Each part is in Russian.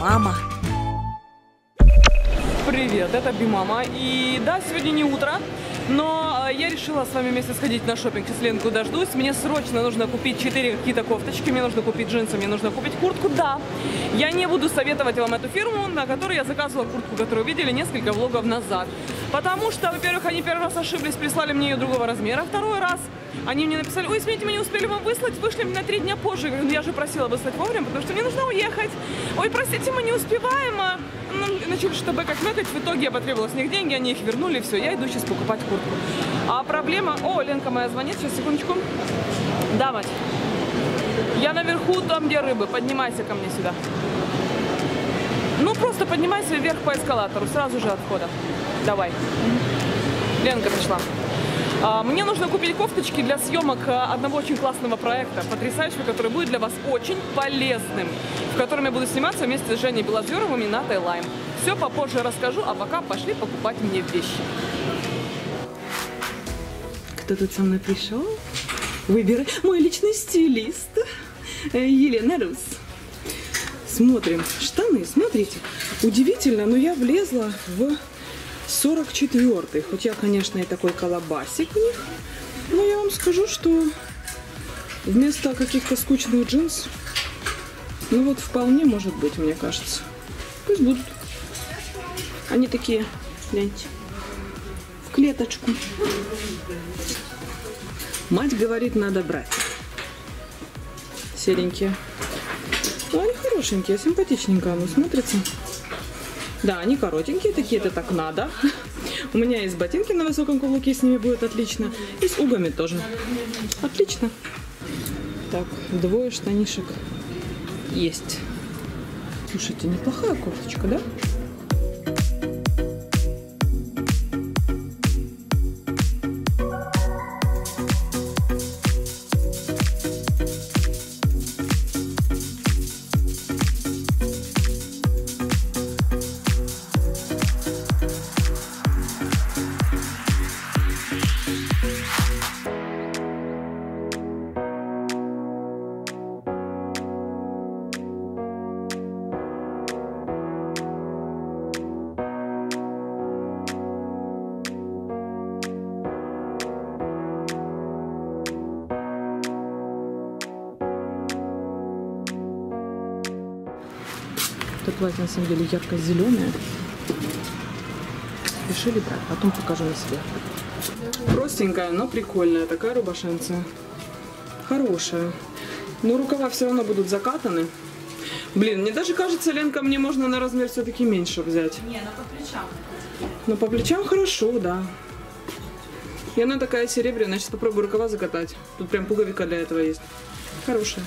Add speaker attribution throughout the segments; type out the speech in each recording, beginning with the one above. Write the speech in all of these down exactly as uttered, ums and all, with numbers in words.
Speaker 1: Би-мама.
Speaker 2: Привет, это Би-мама. И да, сегодня не утро, но я решила с вами вместе сходить на шопинг. Если Ленку дождусь, мне срочно нужно купить четыре какие-то кофточки, мне нужно купить джинсы, мне нужно купить куртку. Да, я не буду советовать вам эту фирму, на которой я заказывала куртку, которую видели несколько влогов назад. Потому что, во-первых, они первый раз ошиблись, прислали мне ее другого размера. Второй раз они мне написали: ой, извините, мы не успели вам выслать, вышли на три дня позже. Я говорю, ну я же просила выслать вовремя, потому что мне нужно уехать. Ой, простите, мы не успеваем. Ну, начали что-то бэкать-мэкать, в итоге я потребовала с них деньги, они их вернули, все, я иду сейчас покупать куртку. А проблема... О, Ленка моя звонит, сейчас, секундочку. Да, мать. Я наверху, там, где рыбы, поднимайся ко мне сюда. Ну, просто поднимайся вверх по эскалатору, сразу же от входа. Давай. Ленка пришла. Мне нужно купить кофточки для съемок одного очень классного проекта, потрясающего, который будет для вас очень полезным, в котором я буду сниматься вместе с Женей Белозеровым и Натой Лайм. Все попозже расскажу, а пока пошли покупать мне вещи. Кто тут со мной пришел? Выбирай. Мой личный стилист Елена Рус. Смотрим. Штаны, смотрите. Удивительно, но я влезла в сорок четвёртый. Хоть я, конечно, и такой колобасик в них. Но я вам скажу, что вместо каких-то скучных джинс, ну вот вполне может быть, мне кажется. Пусть будут. Они такие, гляньте, в клеточку. Мать говорит, надо брать. Серенькие. Ну, они хорошенькие, симпатичненько оно смотрится. Да, они коротенькие, такие-то так надо. У меня есть ботинки на высоком каблуке, с ними будет отлично. И с угами тоже. Отлично. Так, двое штанишек есть. Слушайте, неплохая кофточка, да? Это платье на самом деле ярко-зеленое. Решили брать, потом покажу на себе. Простенькая, но прикольная. Такая рубашенция. Хорошая. Но рукава все равно будут закатаны. Блин, мне даже кажется, Ленка, мне можно на размер все-таки меньше взять.
Speaker 1: Не, ну по плечам.
Speaker 2: Но по плечам хорошо, да. И она такая серебряная. Сейчас попробую рукава закатать. Тут прям пуговика для этого есть. Хорошая.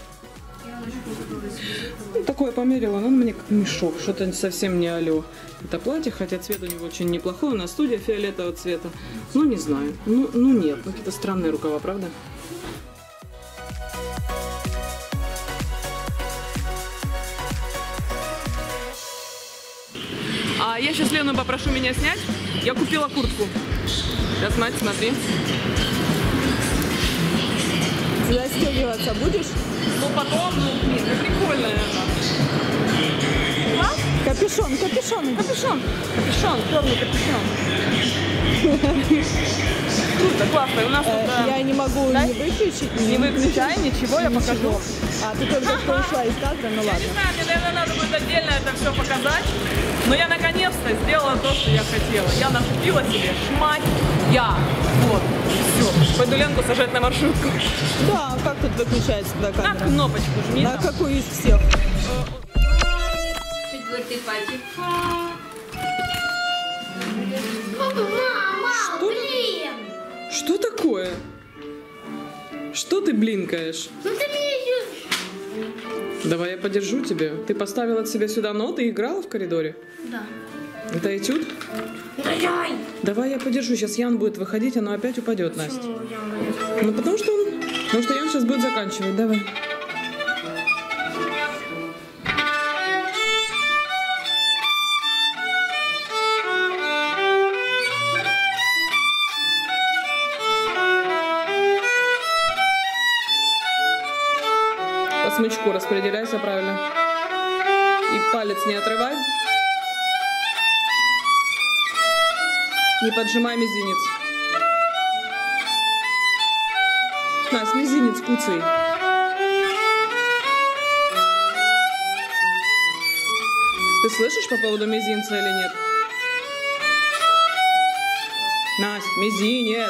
Speaker 2: Ну, такое померила, но он мне как мешок, что-то совсем не алё. Это платье, хотя цвет у него очень неплохой, у нас студия фиолетового цвета. Ну, не знаю, ну, ну нет, ну, какие-то странные рукава, правда? А я сейчас Лену попрошу меня снять, я купила куртку. Сейчас, мать, смотри.
Speaker 1: Застегиваться будешь?
Speaker 2: Ну, потом, ну, блин, ну, прикольно это. Класс?
Speaker 1: Капюшон, капюшон.
Speaker 2: Капюшон. Капюшон, черный капюшон. Круто, классно. У нас
Speaker 1: Э,
Speaker 2: тут, да,
Speaker 1: я не могу
Speaker 2: да?
Speaker 1: не выключить.
Speaker 2: Не выключай, ничего, я покажу.
Speaker 1: А, ты только что ушла из кадра, ну
Speaker 2: Я
Speaker 1: ладно.
Speaker 2: не знаю, мне, наверное, надо будет отдельно это все показать. Но я наконец-то сделала то, что я хотела. Я накупила себе шмать. Я. Вот. Все. Пойду Ленку сажать на маршрутку.
Speaker 1: Да, как тут выключается туда
Speaker 2: На
Speaker 1: камера?
Speaker 2: кнопочку жми.
Speaker 1: На какую из всех?
Speaker 3: Четвертый пальчик.
Speaker 4: Мама,
Speaker 2: Что?
Speaker 4: блин!
Speaker 2: Что такое? Что ты блинкаешь?
Speaker 4: Ну ты меня...
Speaker 2: Давай я подержу тебя. Ты поставила от себя сюда ноты и играла в коридоре?
Speaker 4: Да.
Speaker 2: Это этюд?
Speaker 4: Дай!
Speaker 2: Давай я подержу. Сейчас Ян будет выходить, оно опять упадет, Настя.
Speaker 4: Ну, я...
Speaker 2: Ну потому что он... Потому что Ян сейчас будет заканчивать. Давай. По смычку распределяйся правильно. И палец не отрывай. Не поджимай мизинец. Настя, мизинец куцай. Ты слышишь по поводу мизинца или нет? Настя, мизинец.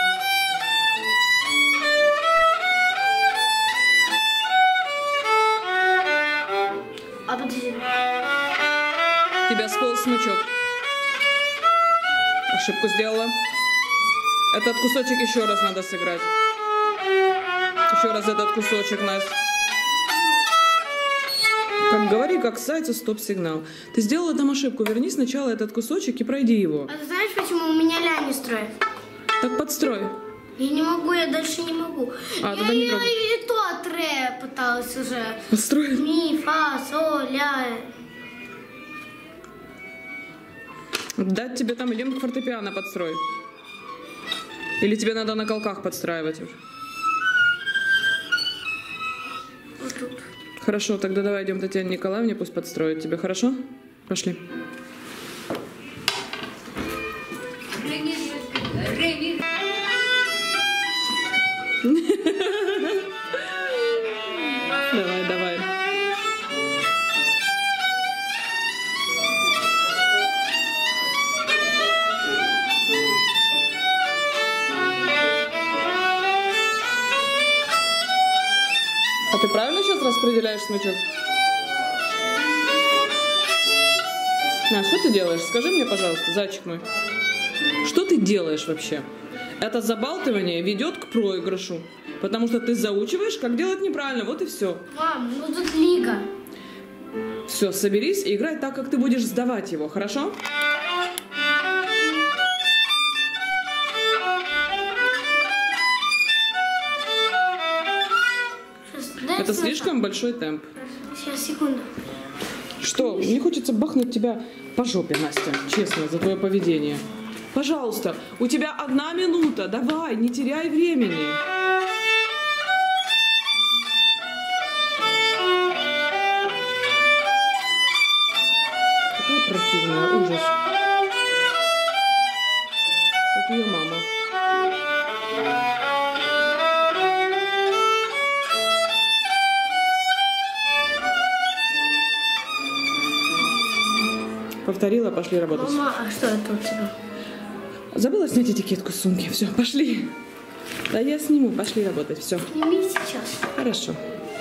Speaker 4: А подожди.
Speaker 2: У тебя сполз смычок. Ошибку сделала. Этот кусочек еще раз надо сыграть. Еще раз этот кусочек, Настя. Как говори, как сайт, стоп-сигнал. Ты сделала там ошибку. Верни сначала этот кусочек и пройди его.
Speaker 4: А ты знаешь, почему у меня ля не строит?
Speaker 2: Так подстрой.
Speaker 4: Я не могу, я дальше не могу.
Speaker 2: А,
Speaker 4: я
Speaker 2: тогда не
Speaker 4: я
Speaker 2: трогай.
Speaker 4: и то ре пыталась уже.
Speaker 2: Подстрой.
Speaker 4: Ми, фа, соль, ля.
Speaker 2: Дать тебе там идем к фортепиано подстрой. Или тебе надо на колках подстраивать уже?
Speaker 4: Вот тут.
Speaker 2: Хорошо, тогда давай идем к Татьяне Николаевне, пусть подстроит тебе, хорошо? Пошли. Давай, давай. А ты правильно сейчас распределяешь смычок? На, что ты делаешь? Скажи мне, пожалуйста, зайчик мой. Что ты делаешь вообще? Это забалтывание ведет к проигрышу. Потому что ты заучиваешь, как делать неправильно. Вот и все.
Speaker 4: Мам, ну тут лига.
Speaker 2: Все, соберись и играй так, как ты будешь сдавать его, хорошо?
Speaker 4: Сейчас, дай
Speaker 2: Это
Speaker 4: сначала.
Speaker 2: слишком большой темп.
Speaker 4: Сейчас, секунду.
Speaker 2: Что? Мне хочется бахнуть тебя по жопе, Настя. Честно, за твое поведение. Пожалуйста, у тебя одна минута. Давай, не теряй времени. Какая противная, ужас. Как ее мама. Повторила, пошли работать.
Speaker 4: Мама, а что это у тебя?
Speaker 2: Забыла снять этикетку с сумки. Все, пошли. Да я сниму, пошли работать. Все.
Speaker 4: Сними сейчас.
Speaker 2: Хорошо.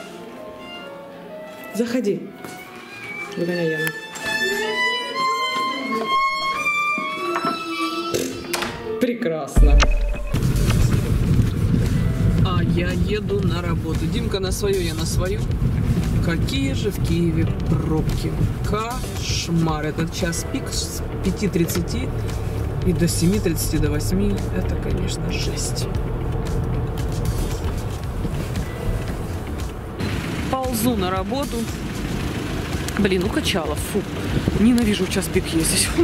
Speaker 2: Заходи. Выгоняй Яну. Прекрасно. А я еду на работу. Димка на свою, я на свою. Какие же в Киеве пробки. Кошмар. Этот час пик с пяти тридцати и до семи тридцати, до восьми. Это, конечно, жесть. Ползу на работу. Блин, укачала, фу. Ненавижу в час пик ездить. Фу.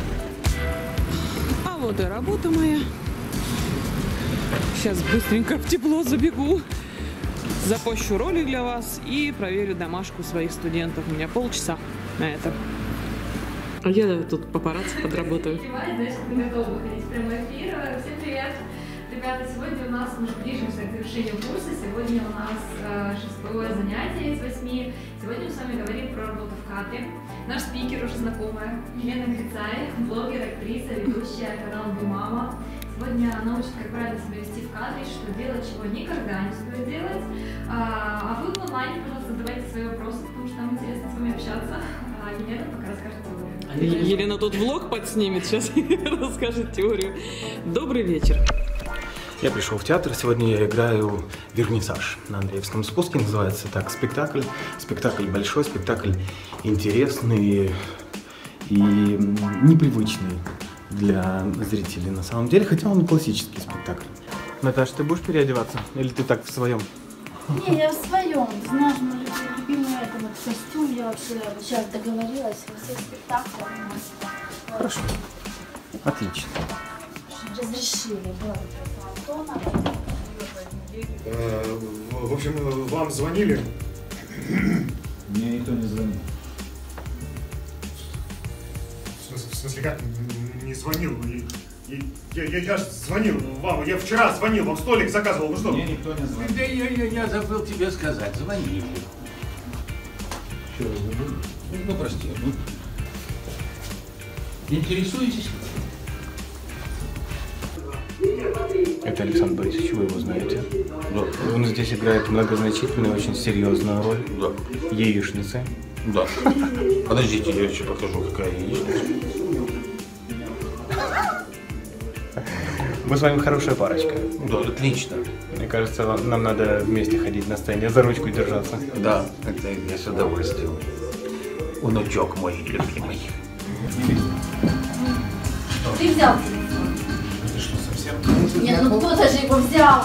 Speaker 2: А вот и работа моя. Сейчас быстренько в тепло забегу. Запущу ролик для вас и проверю домашку своих студентов. У меня полчаса на это. А я тут папарацци подработаю.
Speaker 3: Значит, мы готовы выходить в прямой эфир. Всем привет! Ребята, сегодня у нас мы ближимся к завершению курса. Сегодня у нас э, шестое занятие из восьми. Сегодня мы с вами говорим про работу в кадре. Наш спикер уже знакомая Елена Грицай, блогер, актриса, ведущая канала Бимама. Сегодня она учит, как правильно себя вести в кадре, что делать, чего никогда не стоит делать. А, а вы в онлайне, пожалуйста, задавайте свои вопросы, потому что нам интересно с вами общаться. А Елена пока расскажет теорию.
Speaker 2: Елена тут влог подснимет сейчас и расскажет теорию. Добрый вечер.
Speaker 5: Я пришел в театр, сегодня я играю «Вернисаж» на Андреевском спуске, называется так спектакль. Спектакль большой, спектакль интересный и непривычный для зрителей на самом деле, хотя он классический спектакль. Наташа, ты будешь переодеваться? Или ты так в своем?
Speaker 6: Не, я в своем. Знаешь, мой любимый это вот костюм, я вообще сейчас договорилась, во всех спектаклях у нас.
Speaker 5: Хорошо. Отлично.
Speaker 6: Разрешили, было Антона.
Speaker 7: Э, В общем, вам звонили?
Speaker 8: Мне никто не звонил.
Speaker 7: смысле, как не звонил? И, и, я, я, я же звонил вам, я вчера звонил, вам столик заказывал, ну что?
Speaker 8: Мне никто не звонил. Да я, я, я забыл тебе сказать, звонили. Что, забыл? Ну, прости. Ну. Интересуетесь?
Speaker 5: Это Александр Борисович, вы его знаете?
Speaker 8: Да.
Speaker 5: Он здесь играет многозначительную, очень серьезную роль.
Speaker 8: Да.
Speaker 5: Яичницы.
Speaker 8: Да. Подождите, я еще покажу, какая яичница.
Speaker 5: Мы с вами хорошая парочка.
Speaker 8: Да, отлично.
Speaker 5: Мне кажется, нам надо вместе ходить на сцене, за ручку держаться.
Speaker 8: Да, это я с удовольствием. Внучок мой любимый.
Speaker 6: Ты взял?
Speaker 8: Ты что, совсем?
Speaker 6: Нет, ну кто-то же его взял.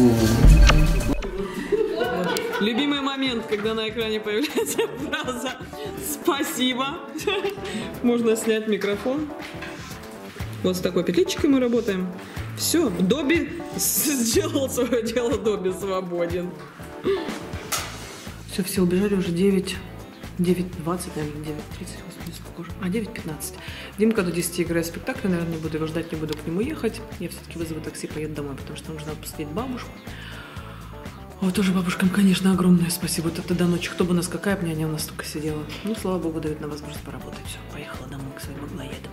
Speaker 2: Любимый момент, когда на экране появляется фраза «Спасибо». Можно снять микрофон. Вот с такой петличкой мы работаем. Все, Добби сделал свое дело, Добби свободен. Все, все убежали уже девять, девять двадцать, наверное, девять тридцать, господи, сколько уже? А, девять пятнадцать. Димка до десяти играет в спектакле, наверное, не буду его ждать, не буду к нему ехать. Я все-таки вызову такси, поеду домой, потому что нужно посадить бабушку. Вот тоже бабушкам, конечно, огромное спасибо. Это до ночи, кто бы у нас, какая бы няня у нас только сидела. Ну, слава богу, дают на возможность поработать. Все, поехала домой к своим аглоедам.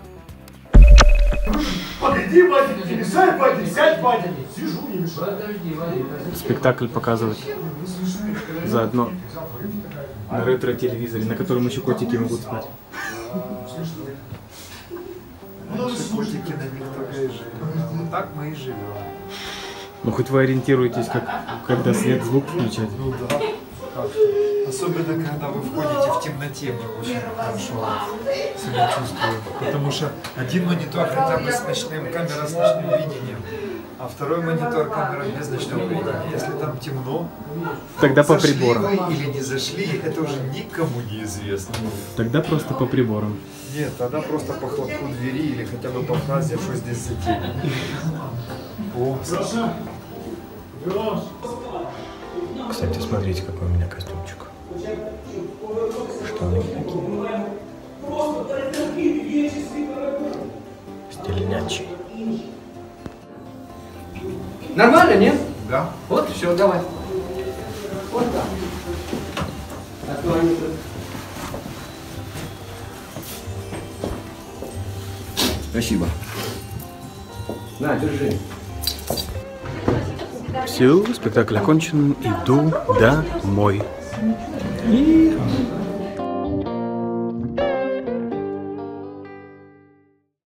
Speaker 7: Погоди, Вадя, не мешай, Вадя, сядь, Вадя. Сижу, не мешай.
Speaker 5: Спектакль показывать заодно на ретро-телевизоре, на котором еще котики могут спать.
Speaker 9: Котики на них только и живут. Вот так мы и живем.
Speaker 5: Ну хоть вы ориентируетесь, как, когда свет, звук включать.
Speaker 9: Ну да. Особенно, когда вы входите в темноте, мы очень хорошо себя чувствуем. Потому что один монитор хотя бы с ночным, камера с ночным видением, а второй монитор камера без ночного видения. Если там темно,
Speaker 5: тогда по
Speaker 9: зашли
Speaker 5: приборам.
Speaker 9: вы или не зашли, это уже никому не известно.
Speaker 5: Тогда просто по приборам.
Speaker 9: Нет, тогда просто по хлопку двери или хотя бы по фразе, что здесь за тень. О,
Speaker 5: кстати, смотрите, какой у меня костюмчик. Штаны такие. Стильнячий.
Speaker 10: Нормально, нет?
Speaker 9: Да.
Speaker 10: Вот, все, давай. Вот так. А то они тут... Спасибо. На, держи.
Speaker 5: Все, спектакль окончен, иду домой. И